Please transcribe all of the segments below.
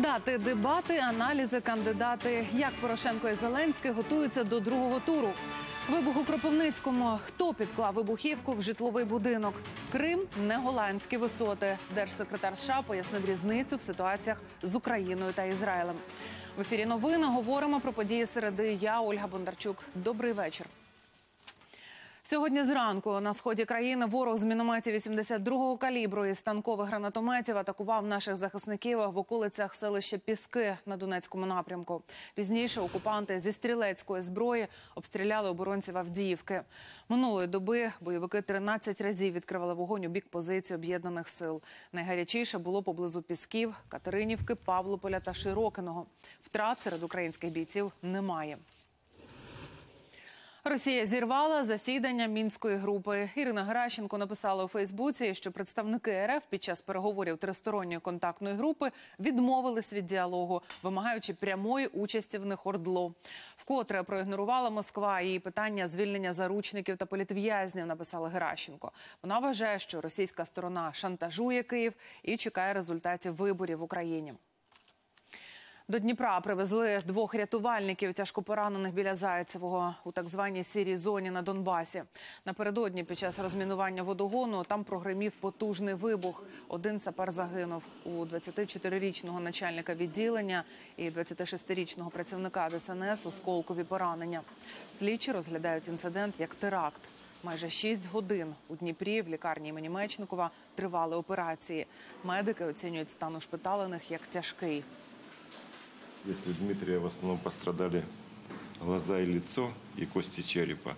Дати, дебати, аналізи, кандидати. Як Порошенко і Зеленський готуються до другого туру. Вибух у Кропивницькому. Хто підклав вибухівку в житловий будинок? Крим – не голландські висоти. Держсекретар США пояснив різницю в ситуаціях з Україною та Ізраїлем. В ефірі новини говоримо про події середи. Я, Ольга Бондарчук. Добрий вечір. Сьогодні зранку на сході країни ворог з мінометів 82-го калібру і станкових гранатометів атакував наших захисників в околицях селища Піски на Донецькому напрямку. Пізніше окупанти зі стрілецької зброї обстріляли оборонців Авдіївки. Минулої доби бойовики 13 разів відкривали вогонь у бік позицій об'єднаних сил. Найгарячіше було поблизу Пісків, Катеринівки, Павлополя та Широкиного. Втрат серед українських бійців немає. Росія зірвала засідання Мінської групи. Ірина Геращенко написала у Фейсбуці, що представники РФ під час переговорів тристоронньої контактної групи відмовились від діалогу, вимагаючи прямої участі в них ОРДЛО. Вкотре проігнорувала Москва її питання звільнення заручників та політв'язнів, написала Геращенко. Вона вважає, що російська сторона шантажує Київ і чекає результатів виборів в Україні. До Дніпра привезли 2 рятувальників, тяжко поранених біля Зайцевого у так званій сірій зоні на Донбасі. Напередодні під час розмінування водогону там прогримів потужний вибух. Один сапер загинув. У 24-річного начальника відділення і 26-річного працівника ДСНС осколкові поранення. Слідчі розглядають інцидент як теракт. Майже 6 годин у Дніпрі в лікарні імені Мечникова тривали операції. Медики оцінюють стан ушпиталених як тяжкий. Если у Дмитрия в основном пострадали глаза и лицо, и кости черепа,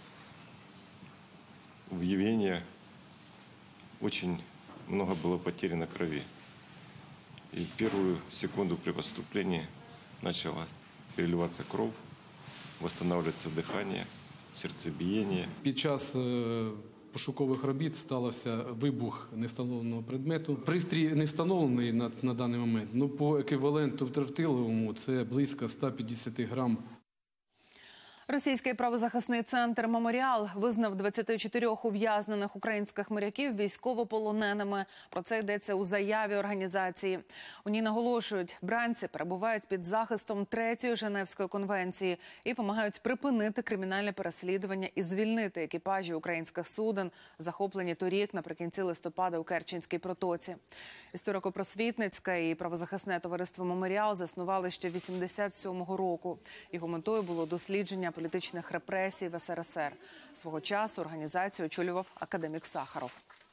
в Евгения очень много было потеряно крови. И в первую секунду при поступлении начала переливаться кровь, восстанавливаться дыхание, сердцебиение. Під час пошукових робіт стався вибух невстановленого предмету. Пристрій не встановлений на даний момент, але по еквіваленту тротиловому це близько 150 грам. Російський правозахисний центр «Меморіал» визнав 24 ув'язнених українських моряків військовополоненими. Про це йдеться у заяві організації. У ній наголошують, бранці перебувають під захистом 3-ї Женевської конвенції і вимагають припинити кримінальне переслідування і звільнити екіпажі українських суден, захоплені торік наприкінці листопада у Керченській протоці. Історико-просвітницьке і правозахисне товариство «Меморіал» заснували ще 87-го року. Його метою було дослідження політичних репресій в СРСР. Свого часу організацію очолював академік Сахаров.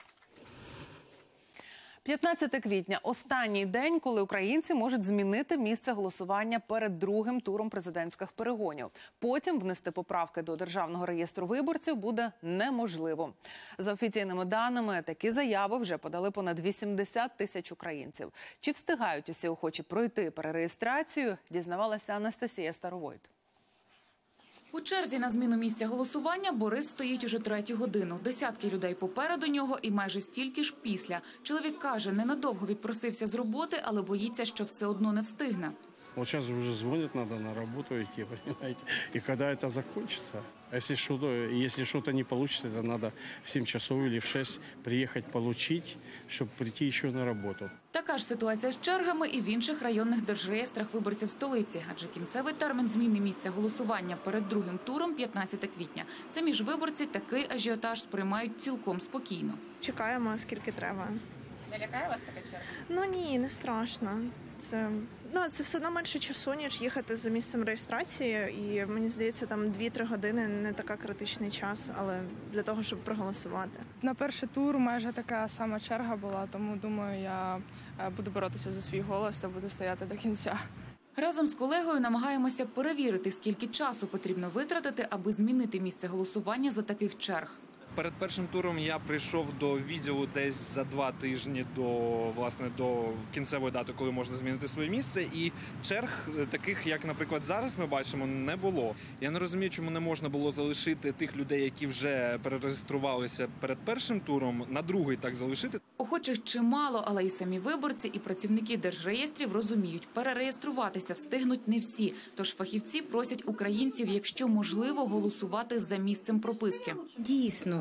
15 квітня – останній день, коли українці можуть змінити місце голосування перед другим туром президентських перегонів. Потім внести поправки до Державного реєстру виборців буде неможливо. За офіційними даними, такі заяви вже подали понад 80 тисяч українців. Чи встигають усі охочі пройти перереєстрацію, дізнавалася Анастасія Старовойт. У черзі на зміну місця голосування Борис стоїть уже 3-ю годину. Десятки людей попереду нього і майже стільки ж після. Чоловік каже, ненадовго відпросився з роботи, але боїться, що все одно не встигне. Вот сейчас уже звонят, надо на работу идти, понимаете? И когда это закончится? Если что-то не получится, то надо в 7 часов или в 6 приехать получить, чтобы прийти еще на работу. Така ж ситуація з чергами і в інших районних держреєстрах виборців столиці. Адже кінцевий термін зміни місця голосування перед другим туром – 15 квітня. Самі ж виборці такий ажіотаж сприймають цілком спокійно. Чекаємо, скільки треба. Не лякає вас така черга? Ну ні, не страшно. Це все одно менше часу, ніж їхати за місцем реєстрації. І мені здається, там 2-3 години не така критичний час, але для того, щоб проголосувати. На перший тур майже така сама черга була, тому, думаю, я буду боротися за свій голос та буду стояти до кінця. Разом з колегою намагаємося перевірити, скільки часу потрібно витратити, аби змінити місце голосування за таких черг. Перед першим туром я прийшов до відділу десь за 2 тижні до кінцевої дати, коли можна змінити своє місце. І черг таких, як, наприклад, зараз ми бачимо, не було. Я не розумію, чому не можна було залишити тих людей, які вже перереєструвалися перед першим туром, на другий так залишити. Охочих чимало, але і самі виборці, і працівники держреєстрів розуміють, перереєструватися встигнуть не всі. Тож фахівці просять українців, якщо можливо, голосувати за місцем прописки. Дійсно,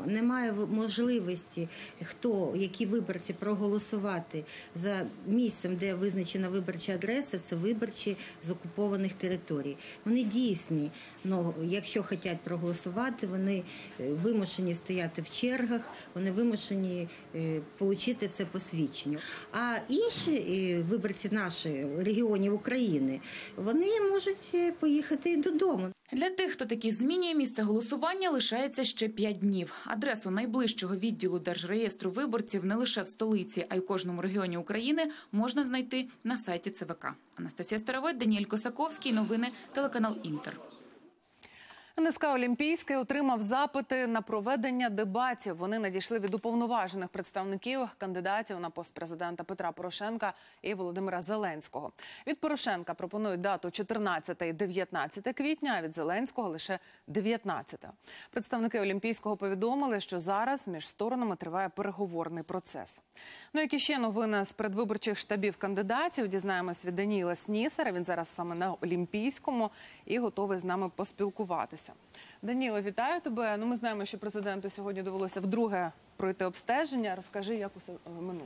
немає можливості, які виборці проголосувати за місцем, де визначена виборча адреса, це виборчі з окупованих територій. Вони дійсні, але якщо хочуть проголосувати, вони вимушені стояти в чергах, вони вимушені отримати це посвідчення. А інші виборці наших регіонів України, вони можуть поїхати і додому. Для тих, хто таки змінює місце голосування, лишається ще 5 днів. Адресу найближчого відділу Держреєстру виборців не лише в столиці, а й у кожному регіоні України можна знайти на сайті ЦВК. Анастасія Старовойт, Даніель Косаковський. Новини, телеканал «Інтер». НСК «Олімпійський» отримав запити на проведення дебатів. Вони надійшли від уповноважених представників кандидатів на пост президента Петра Порошенка і Володимира Зеленського. Від Порошенка пропонують дату 14 і 19 квітня, а від Зеленського лише 19. Представники «Олімпійського» повідомили, що зараз між сторонами триває переговорний процес. Які ще новини з передвиборчих штабів кандидатів, дізнаємось від Даніїла Снісера. Він зараз саме на Олімпійському і готовий з нами поспілкуватися. Даніло, вітаю тебе. Ми знаємо, що президенту сьогодні довелося вдруге пройти обстеження. Розкажи, як усе минуло.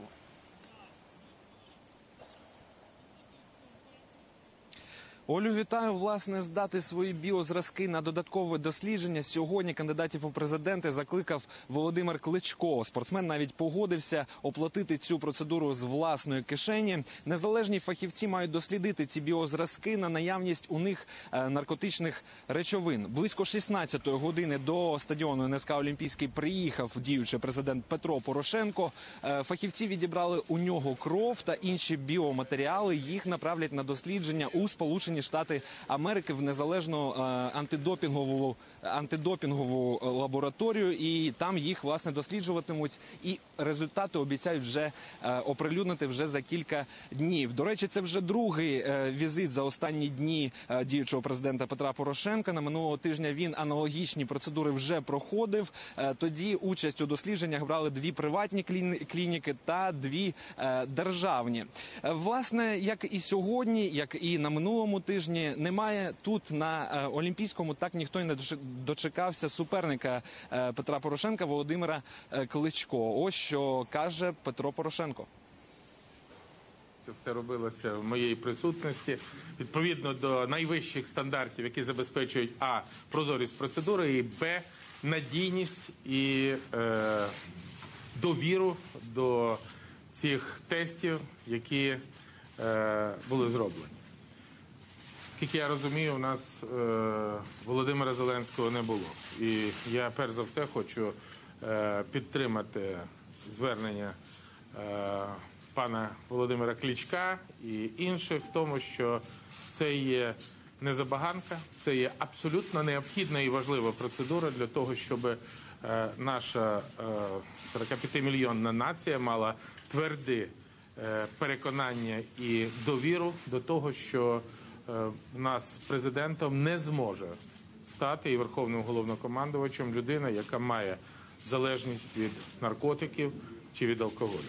Олю, вітаю. Власне, здати свої біозразки на додаткове дослідження сьогодні кандидатів у президенти закликав Володимир Кличко. Спортсмен навіть погодився оплатити цю процедуру з власної кишені. Незалежні фахівці мають дослідити ці біозразки на наявність у них наркотичних речовин. Близько 16-ї години до стадіону НСК «Олімпійський» приїхав діючий президент Петро Порошенко. Фахівці відібрали у нього кров та інші біоматеріали. Їх направлять на дослідження у Сполучені Штати Америки в незалежну антидопінгову лабораторію, і там їх, власне, досліджуватимуть, і результати обіцяють вже оприлюднити вже за кілька днів. До речі, це вже другий візит за останні дні діючого президента Петра Порошенка. На минулого тижня він аналогічні процедури вже проходив. Тоді участь у дослідженнях брали 2 приватні клініки та 2 державні. Власне, як і сьогодні, як і на минулому тижні, немає тут на Олімпійському, так ніхто й не дочекався суперника Петра Порошенка Володимира Кличко. Ось що каже Петро Порошенко. Це все робилося в моїй присутності, відповідно до найвищих стандартів, які забезпечують а. прозорість процедури, і б. надійність і довіру до цих тестів, які були зроблені. Скільки я розумію, у нас Володимира Зеленського не було. І я перш за все хочу підтримати звернення пана Володимира Кличка і інших в тому, що це є не забаганка, це є абсолютно необхідна і важлива процедура для того, щоб наша 45-мільйонна нація мала тверде переконання і довіру до того, що у нас президентом не зможе стати і верховним головнокомандувачем людина, яка має залежність від наркотиків чи від алкоголю.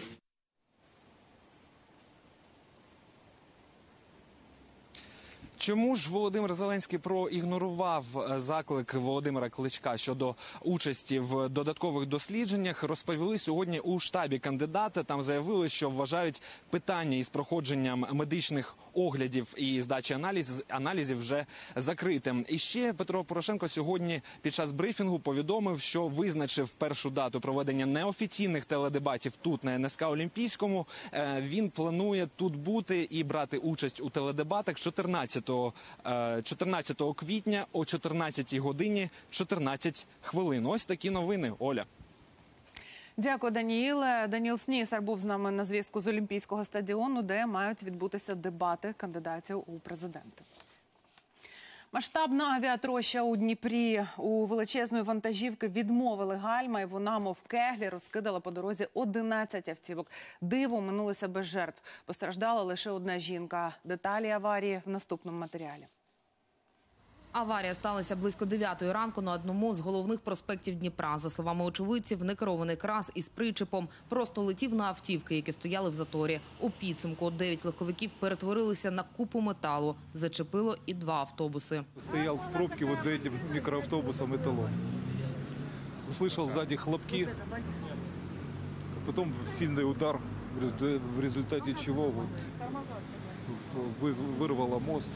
Чому ж Володимир Зеленський проігнорував заклик Володимира Кличка щодо участі в додаткових дослідженнях, розповіли сьогодні у штабі кандидата. Там заявили, що вважають питання із проходженням медичних оглядів і здачі аналізів вже закритим. І ще Петро Порошенко сьогодні під час брифінгу повідомив, що визначив першу дату проведення неофіційних теледебатів тут, на НСК Олімпійському. Він планує тут бути і брати участь у теледебатах 14 квітня о 14 годині 14 хвилин. Ось такі новини, Оля. Дякую, Даніїле. Даніл Снісер був з нами на зв'язку з Олімпійського стадіону, де мають відбутися дебати кандидатів у президенти. Масштабна авіатроща у Дніпрі. У величезної вантажівки відмовили гальма, і вона, мов кеглі, розкидала по дорозі 11 автівок. Диво минулося без жертв. Постраждала лише одна жінка. Деталі аварії в наступному матеріалі. Аварія сталася близько 9-ї ранку на одному з головних проспектів Дніпра. За словами очевидців, некерований крас із причепом просто летів на автівки, які стояли в заторі. У підсумку 9 легковиків перетворилися на купу металу. Зачепило і 2 автобуси. Стояв в пробці за цим мікроавтобусом еталон. услышал сзади хлопки, потом сильный удар, в результате чего вырвало мост,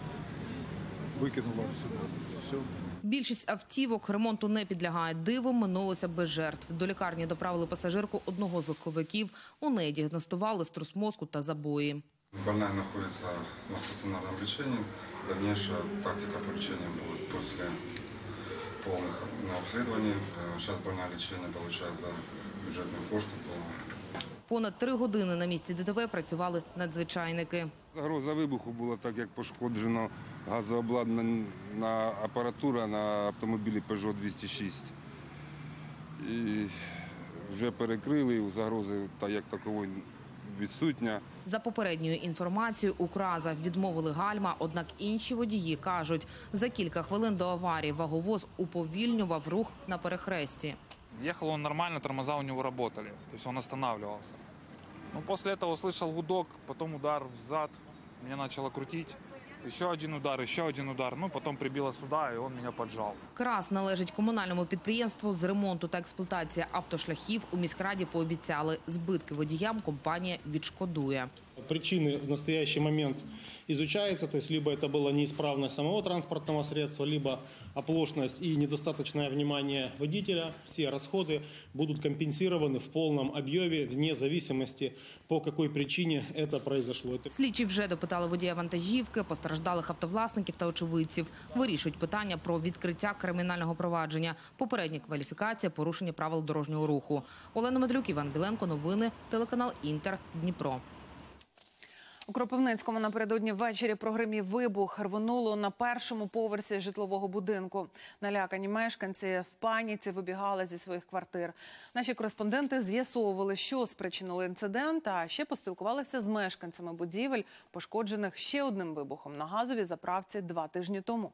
викинуло сюди. Все. Більшість автівок ремонту не підлягає. Дивом минулося без жертв. До лікарні доправили пасажирку одного з легковиків. У неї діагностували струс мозку та забої. Больная находится на стационарном лечении. Дальнейшая тактика по лечению будет после полных обследований. Сейчас больная лечение получает за бюджетные кошти. Понад 3 години на місці ДТП працювали надзвичайники. Загроза вибуху була, так як пошкоджено газообладнана апаратура на автомобілі Peugeot 206. І вже перекрили, загрози та як такової відсутня. За попередньою інформацією, у КРАЗа відмовили гальма, однак інші водії кажуть, за кілька хвилин до аварії ваговоз уповільнював рух на перехресті. Ехал он нормально, тормоза у него работали, то есть он останавливался. Но после этого услышал гудок, потом удар в зад, меня начало крутить. Еще один удар, ну потом прибило сюда, и он меня поджал. КРАЗ належить комунальному підприємству з ремонту та експлуатації автошляхів. У міськраді пообіцяли, збитки водіям компанія відшкодує. Причины в настоящий момент изучаются, то есть либо это была неисправность самого транспортного средства, либо оплошность и недостаточное внимание водителя. Все расходы будут компенсированы в полном объеме, вне зависимости, по какой причине это произошло. Слідчі вже допитали водія вантажівки, постраждалих автовласників та очевидців. Вирішують питання про відкриття кримінального провадження, попередня кваліфікація, порушення правил дорожнього руху. Олена Медлюк, Іван Біленко, новини, телеканал Інтер, Дніпро. У Кропивницькому напередодні ввечері прогримів вибух. Рвонуло на першому поверсі житлового будинку. Налякані мешканці в паніці вибігали зі своїх квартир. Наші кореспонденти з'ясовували, що спричинило інцидент, а ще поспілкувалися з мешканцями будівель, пошкоджених ще одним вибухом на газовій заправці 2 тижні тому.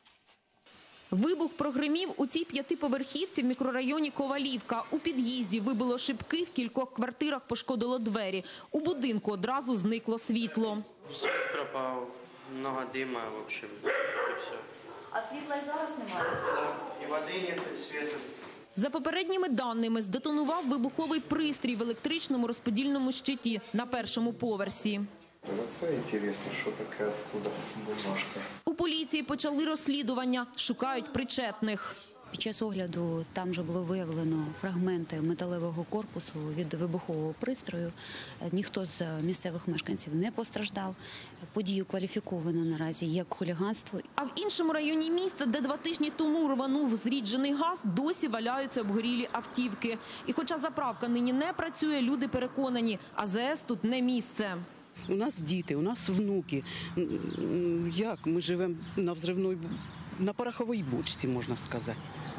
Вибух прогримів у цій 5-поверхівці в мікрорайоні Ковалівка. У під'їзді вибило шибки, в кількох квартирах пошкодило двері. У будинку одразу зникло світло. Все пропало, много дима, в общем, і все. А світла і зараз немає? Так, і води нет, і світу. За попередніми даними, здетонував вибуховий пристрій в електричному розподільному щиті на першому поверсі. Це цікаво, що таке, откуда бумажка. У поліції почали розслідування, шукають причетних. Під час огляду там вже було виявлено фрагменти металевого корпусу від вибухового пристрою. Ніхто з місцевих мешканців не постраждав. Подію кваліфіковано наразі як хуліганство. А в іншому районі міста, де 2 тижні тому рванув зріджений газ, досі валяються обгорілі автівки. І хоча заправка нині не працює, люди переконані, АЗС тут не місце. У нас діти, у нас внуки. Як ми живемо на пороховій бочці, можна сказати.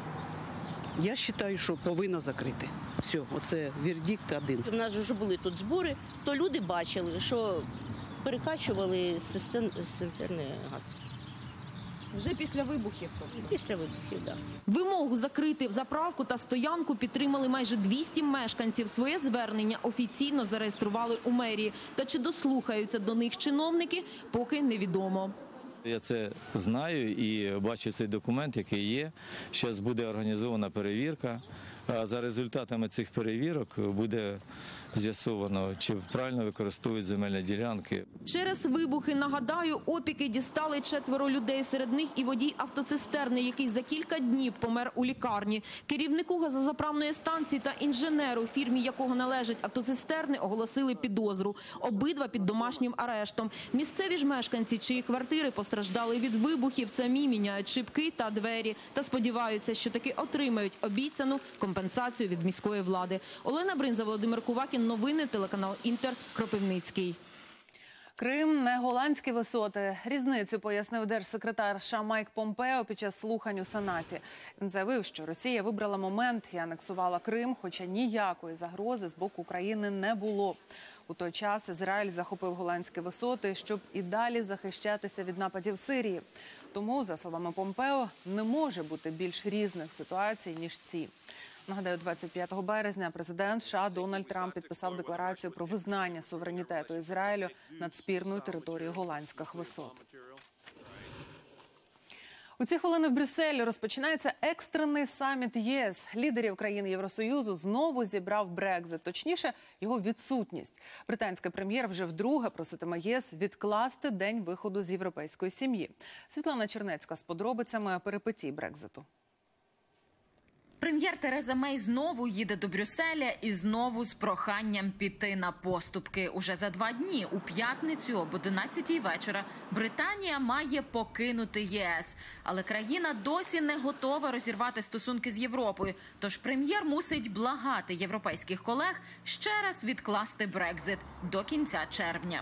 Я вважаю, що повинно закрити. Все, оце вердикт один. У нас вже були тут збори, то люди бачили, що перекачували з цистерни газ. Вже після вибухів? Після вибухів, так. Вимогу закрити заправку та стоянку підтримали майже 200 мешканців. Своє звернення офіційно зареєстрували у мерії. Та чи дослухаються до них чиновники, поки невідомо. Я це знаю і бачу цей документ, який є. Зараз буде організована перевірка. А за результатами цих перевірок буде з'ясовано, чи правильно використовують земельні ділянки. Через вибухи, нагадаю, опіки дістали 4 людей. Серед них і водій автоцистерни, який за кілька днів помер у лікарні. Керівнику газозаправної станції та інженеру, фірмі якого належать автоцистерни, оголосили підозру. Обидва під домашнім арештом. Місцеві ж мешканці, чиї квартири постраждали від вибухів, самі міняють шибки та двері. Та сподіваються, що таки отримають обіцяну компенсацію від міської влади. Олена Бринза, Володимир Кувакін. Новини, телеканал Інтер, Кропивницький. Крим – не голландські висоти. Різницю пояснив держсекретар США Майк Помпео під час слухань у Сенаті. Він заявив, що Росія вибрала момент і анексувала Крим, хоча ніякої загрози з боку України не було. У той час Ізраїль захопив голландські висоти, щоб і далі захищатися від нападів Сирії. Тому, за словами Помпео, не може бути більш різних ситуацій, ніж ці. Нагадаю, 25 березня президент США Дональд Трамп підписав декларацію про визнання суверенітету Ізраїлю над спірною територією голландських висот. У ці хвилини в Брюсселі розпочинається екстрений саміт ЄС. Лідерів країн Євросоюзу знову зібрав Брекзит, точніше, його відсутність. Британський прем'єр вже вдруге проситиме ЄС відкласти день виходу з європейської сім'ї. Світлана Чернецька з подробицями перипетій Брекзиту. Прем'єр Тереза Мей знову їде до Брюсселя і знову з проханням піти на поступки. Уже за 2 дні, у п'ятницю об 11-й вечора, Британія має покинути ЄС. Але країна досі не готова розірвати стосунки з Європою. Тож прем'єр мусить благати європейських колег ще раз відкласти Брекзит до кінця червня.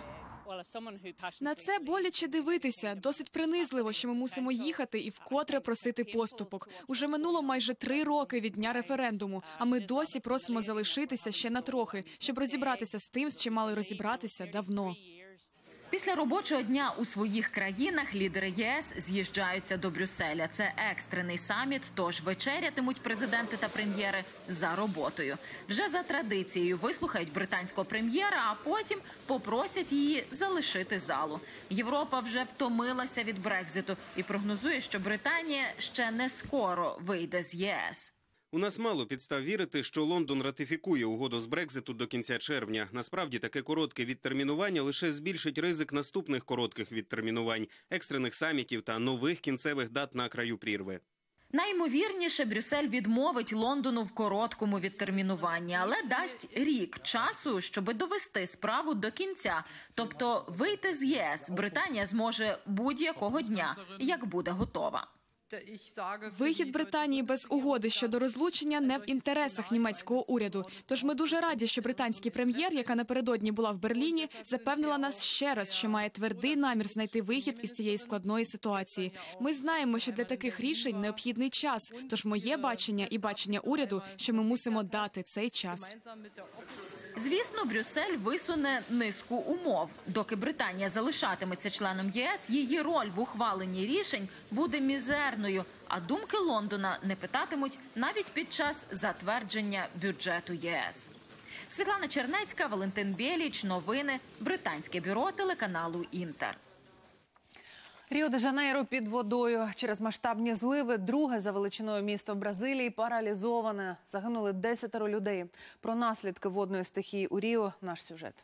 На це боляче дивитися. Досить принизливо, що ми мусимо їхати і вкотре просити поступок. Уже минуло майже 3 роки від дня референдуму, а ми досі просимо залишитися ще на трохи, щоб розібратися з тим, з чим мали розібратися давно. Після робочого дня у своїх країнах лідери єС з'їжджаються до Брюсселя. Це екстрений саміт, тож вечерятимуть президенти та прем'єри за роботою. Вже за традицією вислухають британського прем'єра, а потім попросять її залишити залу. Європа вже втомилася від Брекзиту і прогнозує, що Британія ще не скоро вийде з ЄС. У нас мало підстав вірити, що Лондон ратифікує угоду з Брекзиту до кінця червня. Насправді, таке коротке відтермінування лише збільшить ризик наступних коротких відтермінувань, екстрених самітів та нових кінцевих дат на краю прірви. Найімовірніше, Брюссель відмовить Лондону в короткому відтермінуванні, але дасть рік часу, щоб довести справу до кінця. Тобто вийти з ЄС Британія зможе будь-якого дня, як буде готова. Вихід Британії без угоди щодо розлучення не в інтересах німецького уряду. Тож ми дуже раді, що британський прем'єр, яка напередодні була в Берліні, запевнила нас ще раз, що має твердий намір знайти вихід із цієї складної ситуації. Ми знаємо, що для таких рішень необхідний час. Тож моє бачення і бачення уряду, що ми мусимо дати цей час. Звісно, Брюссель висуне низку умов. Доки Британія залишатиметься членом ЄС, її роль в ухваленні рішень буде мізерною, а думки Лондона не питатимуть навіть під час затвердження бюджету ЄС. Світлана Чернецька, Валентин Бєліч. Новини. Британське бюро телеканалу «Інтер». Ріо-де-Жанейро під водою. Через масштабні зливи друге за величиною місто в Бразилії паралізоване. Загинули 10 людей. Про наслідки водної стихії у Ріо – наш сюжет.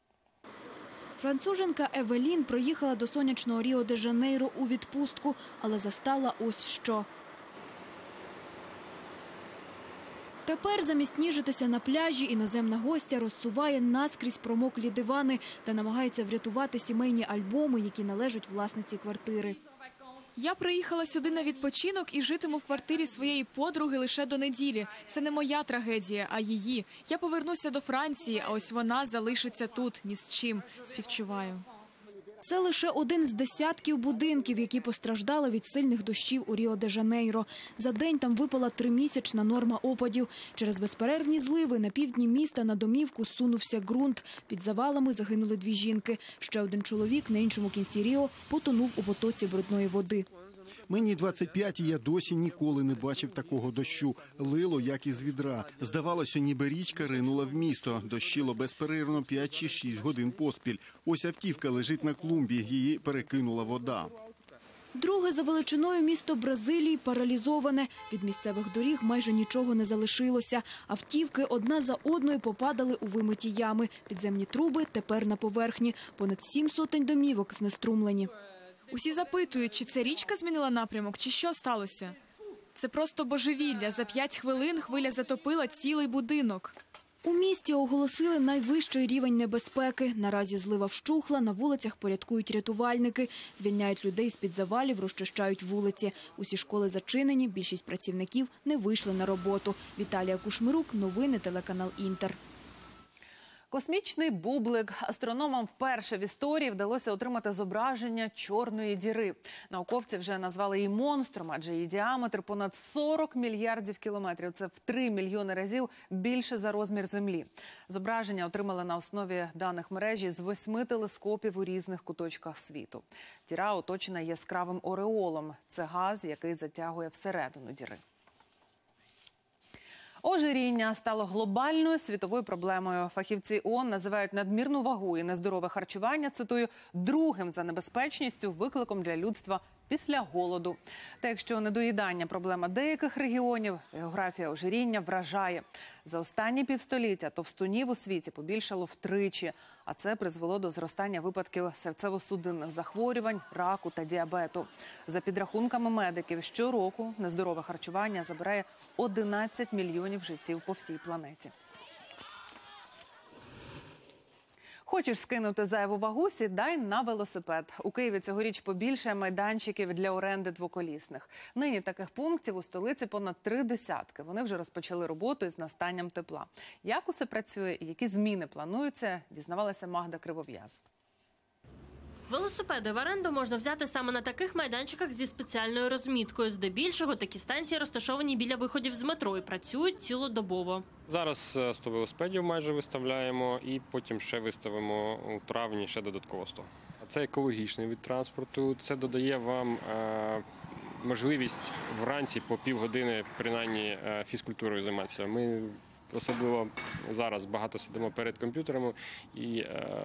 Француженка Евелін проїхала до сонячного Ріо-де-Жанейро у відпустку, але застала ось що. Тепер замість ніжитися на пляжі іноземна гостя розсуває наскрізь промоклі дивани та намагається врятувати сімейні альбоми, які належать власниці квартири. Я приїхала сюди на відпочинок і житиму в квартирі своєї подруги лише до неділі. Це не моя трагедія, а її. Я повернуся до Франції, а ось вона залишиться тут ні з чим. Співчуваю. Це лише один з десятків будинків, які постраждали від сильних дощів у Ріо-де-Жанейро. За день там випала 3-місячна норма опадів. Через безперервні зливи на півдні міста на домівку сунувся ґрунт. Під завалами загинули 2 жінки. Ще один чоловік на іншому кінці Ріо потонув у потоці брудної води. Мені 25, і я досі ніколи не бачив такого дощу. Лило, як із відра. Здавалося, ніби річка ринула в місто. Дощило безперервно 5 чи 6 годин поспіль. Ось автівка лежить на клумбі, її перекинула вода. Друге за величиною місто Бразилії паралізоване. Від місцевих доріг майже нічого не залишилося. Автівки одна за одною попадали у вимиті ями. Підземні труби тепер на поверхні. Понад 7 сотень домівок знеструмлені. Усі запитують, чи це річка змінила напрямок, чи що сталося. Це просто божевілля. За 5 хвилин хвиля затопила цілий будинок. У місті оголосили найвищий рівень небезпеки. Наразі злива вщухла, на вулицях порядкують рятувальники. Звільняють людей з-під завалів, розчищають вулиці. Усі школи зачинені, більшість працівників не вийшли на роботу. Віталія Кушмирук, новини, телеканал «Інтер». Космічний бублик. Астрономам вперше в історії вдалося отримати зображення чорної діри. Науковці вже назвали її монстром, адже її діаметр понад 40 мільярдів кілометрів. Це в 3 мільйони разів більше за розмір Землі. Зображення отримали на основі даних мережі з 8 телескопів у різних куточках світу. Діра оточена яскравим ореолом. Це газ, який затягує всередину діри. Ожиріння стало глобальною світовою проблемою. Фахівці ООН називають надмірну вагу і нездорове харчування, цитую, другим за небезпечністю викликом для людства після голоду. Та якщо недоїдання – проблема деяких регіонів, географія ожиріння вражає. За останні півстоліття товстунів у світі побільшало втричі, а це призвело до зростання випадків серцево-судинних захворювань, раку та діабету. За підрахунками медиків, щороку нездорове харчування забирає 11 мільйонів життів по всій планеті. Хочеш скинути зайву вагу – сідай на велосипед. У Києві цьогоріч побільшає майданчиків для оренди двоколісних. Нині таких пунктів у столиці понад 30. Вони вже розпочали роботу із настанням тепла. Як усе працює і які зміни плануються, дізнавалася Магда Кривов'яз. Велосипеди в оренду можна взяти саме на таких майданчиках зі спеціальною розміткою. Здебільшого такі станції розташовані біля виходів з метро і працюють цілодобово. Зараз 100 велосипедів майже виставляємо і потім ще виставимо у травні ще додатково 100. Це екологічний вид транспорту, це додає вам можливість вранці по півгодини принаймні фізкультурою займатися. Ми особливо зараз багато сидимо перед комп'ютерами і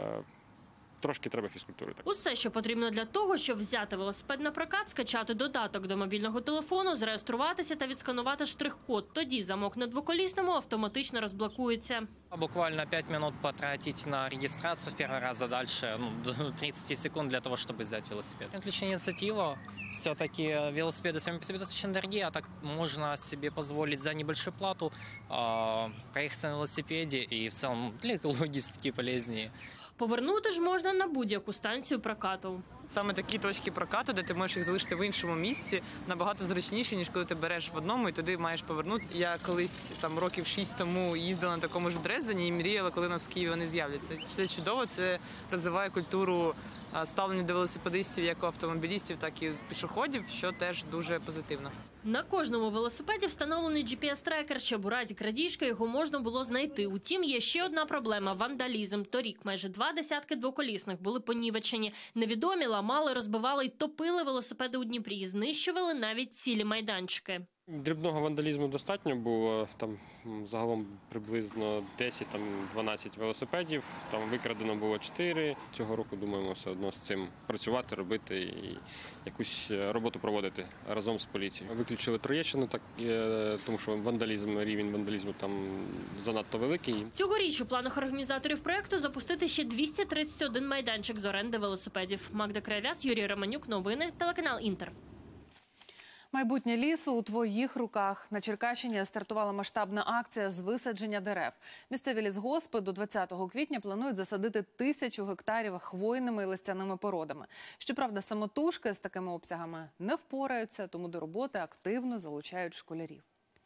трошки треба фізкультури. Усе, що потрібно для того, щоб взяти велосипед на прокат, скачати додаток до мобільного телефону, зареєструватися та відсканувати штрих-код. Тоді замок на двоколісному автоматично розблокується. Буквально 5 минут потратить на регистрацию в первый раз, а дальше 30 секунд для того, чтобы взять велосипед. Отличная инициатива. Все-таки велосипеды сами по себе достаточно дорогие, а так можно себе позволить за небольшую плату проехаться на велосипеде и в целом для экологии все-таки полезнее. Повернути ж можна на будь-яку станцію прокату. Саме такі точки прокату, де ти можеш їх залишити в іншому місці, набагато зручніше, ніж коли ти береш в одному і туди маєш повернути. Я колись років 6 тому їздила на такому ж в Дрездені і мріяла, коли у нас в Києві вони з'являться. Це чудово, це розвиває культуру ставлення до велосипедистів як автомобілістів, так і пішоходів, що теж дуже позитивно. На кожному велосипеді встановлений GPS-трекер, щоб у разі крадіжки його можна було знайти. Утім, є ще одна проблема – вандалізм. Торік майже 20 двоколісних були понівечені. Невідомі ламали, розбивали й топили велосипеди у Дніпрі і знищували навіть цілі майданчики. Дрібного вандалізму достатньо було, там загалом приблизно 10-12 велосипедів, там викрадено було 4. Цього року думаємо все одно з цим працювати, робити і якусь роботу проводити разом з поліцією. Виключили Троєщину, тому що рівень вандалізму там занадто великий. Цьогоріч у планах організаторів проєкту запустити ще 231 майданчик з оренди велосипедів. Магда Кривов'яз, Юрій Романюк, новини, телеканал Інтер. Майбутнє лісу у твоїх руках. На Черкащині стартувала масштабна акція з висадження дерев. Місцеві лісгоспи до 20 квітня планують засадити 1000 гектарів хвойними і листяними породами. Щоправда, самотужки з такими обсягами не впораються, тому до роботи активно залучають школярів.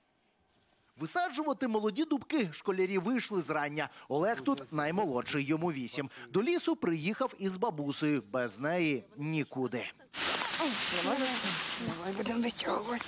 Висаджувати молоді дубки школярі вийшли зрання. Олег тут наймолодший, йому 8. До лісу приїхав із бабусею. Без неї нікуди. Давай будемо витягувати.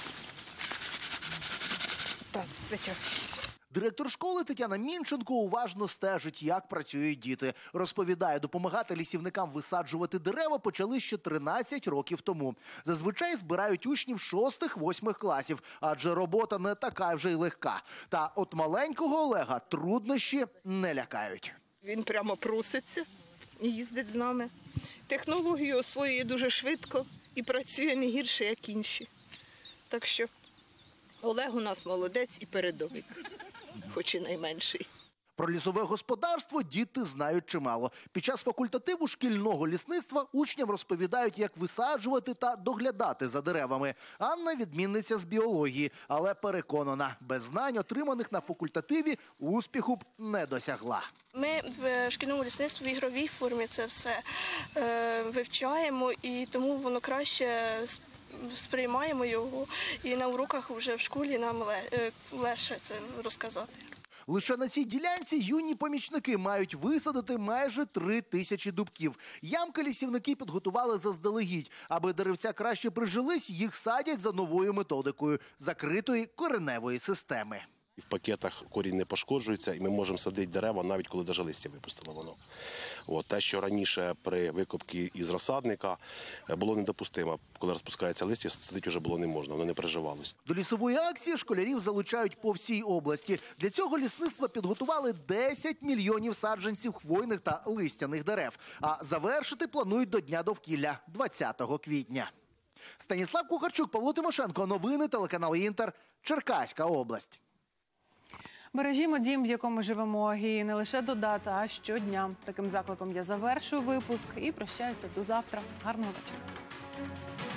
Так, витягуй. Директор школи Тетяна Мінченко уважно стежить, як працюють діти. Розповідає, допомагати лісівникам висаджувати дерева почали ще 13 років тому. Зазвичай збирають учнів 6-8 класів, адже робота не така вже й легка. Та от маленького Олега труднощі не лякають. Він прямо проситься і їздить з нами. Технологію освоює дуже швидко і працює не гірше, як інші. Так що Олег у нас молодець і передовик, хоч і найменший. Про лісове господарство діти знають чимало. Під час факультативу шкільного лісництва учням розповідають, як висаджувати та доглядати за деревами. Анна – відмінниця з біології, але переконана, без знань, отриманих на факультативі, успіху б не досягла. Ми в шкільному лісництві в ігровій формі це все вивчаємо, і тому воно краще сприймаємо його. І на уроках вже в школі нам легше це розказати. Лише на цій ділянці юні помічники мають висадити майже 3000 дубків. Ямки лісівники підготували заздалегідь. Аби деревця краще прижились, їх садять за новою методикою – закритої кореневої системи. В пакетах корінь не пошкоджується, і ми можемо садити дерева, навіть коли навіть листя випустило воно. Те, що раніше при викопці із розсадника було недопустимо. Коли розпускається листя, садити вже було не можна, воно не приживалось. До лісової акції школярів залучають по всій області. Для цього лісництва підготували 10 мільйонів саджанців хвойних та листяних дерев. А завершити планують до Дня довкілля – 20 квітня. Станіслав Кухарчук, Павло Тимошенко. Новини, телеканал «Інтер», Черкаська область. Бережімо дім, в якому живемо, і не лише до дати, а щодня. Таким закликом я завершую випуск і прощаюся до завтра. Гарного вечора.